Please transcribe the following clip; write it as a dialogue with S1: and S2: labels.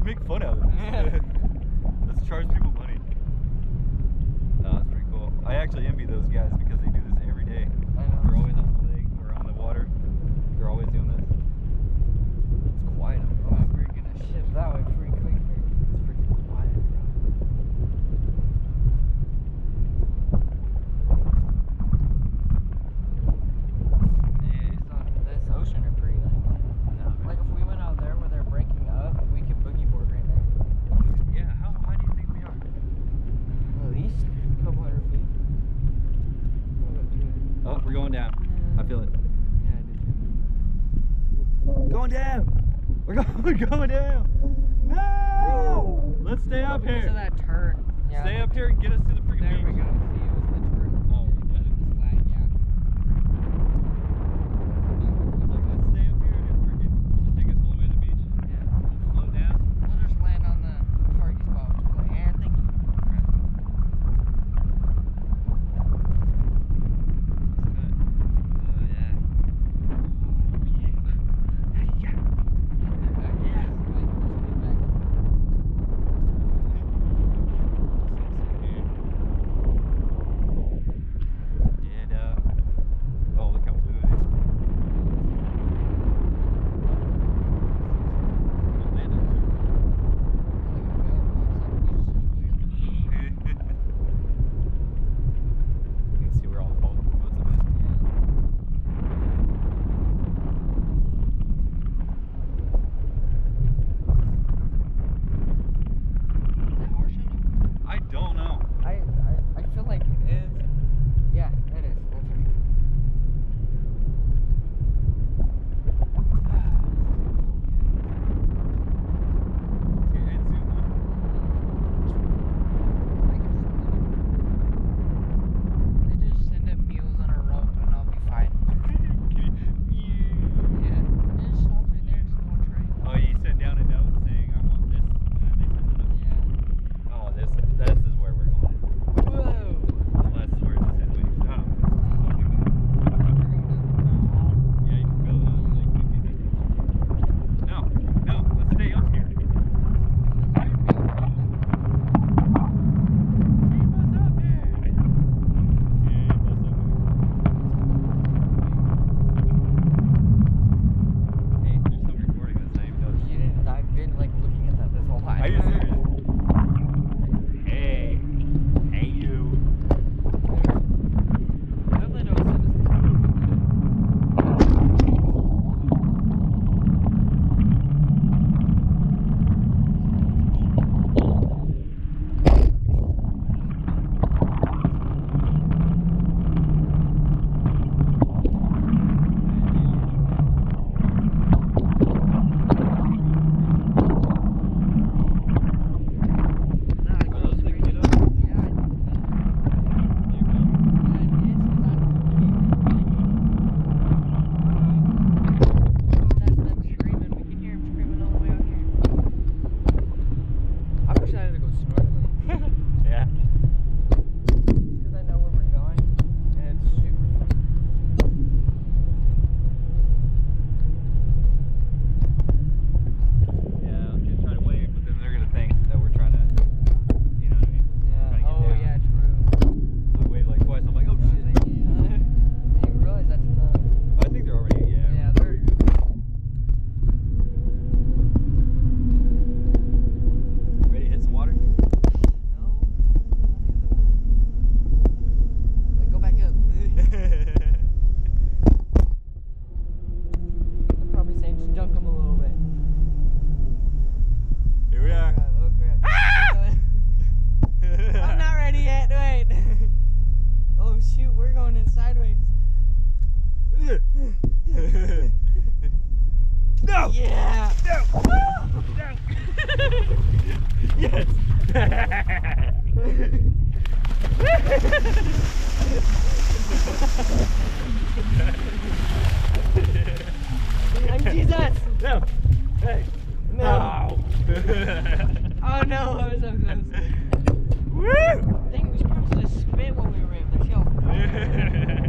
S1: make fun of it. Let's charge people money. No, that's pretty cool. I actually envy those guys because they do this every day.
S2: I know.
S1: They're always on the lake or on the water. They're always doing this. It's quiet up here.
S2: Oh, we're gonna shift that way pretty quick here.
S1: It's freaking quiet, bro.
S2: Days on this ocean are pretty nice. Like if we went out there where they're breaking up, we could boogie board right there.
S1: Yeah, how high do you think we are?
S2: At least a couple hundred feet.
S1: Oh, we're going down. I feel it.
S2: Yeah, I did too.
S1: Going down. We're going down. No! Let's stay up
S2: Because
S1: here.
S2: of that turn. Yeah.
S1: Stay up here and get us to the freaking
S2: There
S1: beach.
S2: we go. See, it was the turn.
S1: Oh,
S2: Because of the slag, yeah.
S1: Like, let's stay up here and freaking just take us all the way to the beach.
S2: Yeah.
S1: We'll float down.
S2: We'll just land on the target spot, which is like, yeah, I think.
S1: Oh, look how blue it is. You can see where all the boats have been. I don't know.
S2: I feel like it is. Yeah, it is. That's for sure. They just send up mules on a rope and I'll be fine. Yeah. It just stops right there. It's a little train.
S1: Oh, you send down a note saying I want this, and they send it up.
S2: Yeah.
S1: Oh, this is where we're going.
S2: Whoa.
S1: Unless we're just headway. Oh. Yeah, you can feel it. Like, no, let's stay up here. Keep us up here. Keep us up here. Hey, there's some recording this. I didn't even notice.
S2: You didn't. I've been like looking at that this whole time.
S1: Are you serious? Hey, you.
S2: I hope they don't send us
S1: Are those things get up?
S2: I'm excited to go snorkeling.
S1: Yeah.
S2: Because I know where we're going, and it's super fun.
S1: Yeah, okay, try to wave, but then they're gonna think that we're trying to, you know what I mean? Trying to get
S2: Oh
S1: down.
S2: yeah, true.
S1: So I waved like twice. I'm like, oh shit.
S2: I didn't realize that's enough.
S1: I think they're already, yeah.
S2: Yeah, they're.
S1: Ready to hit some water?
S2: No. Like, go back up. I'm probably saying just dunk them a little bit.
S1: Here we are.
S2: Oh crap. I'm not ready yet. Wait. Oh shoot, we're going in sideways.
S1: No!
S2: Yeah.
S1: No! No! Yes!
S2: Jesus!
S1: No! Hey!
S2: No. Oh no, I was so close.
S1: Woo!
S2: I think we should probably just spit when we were in the show.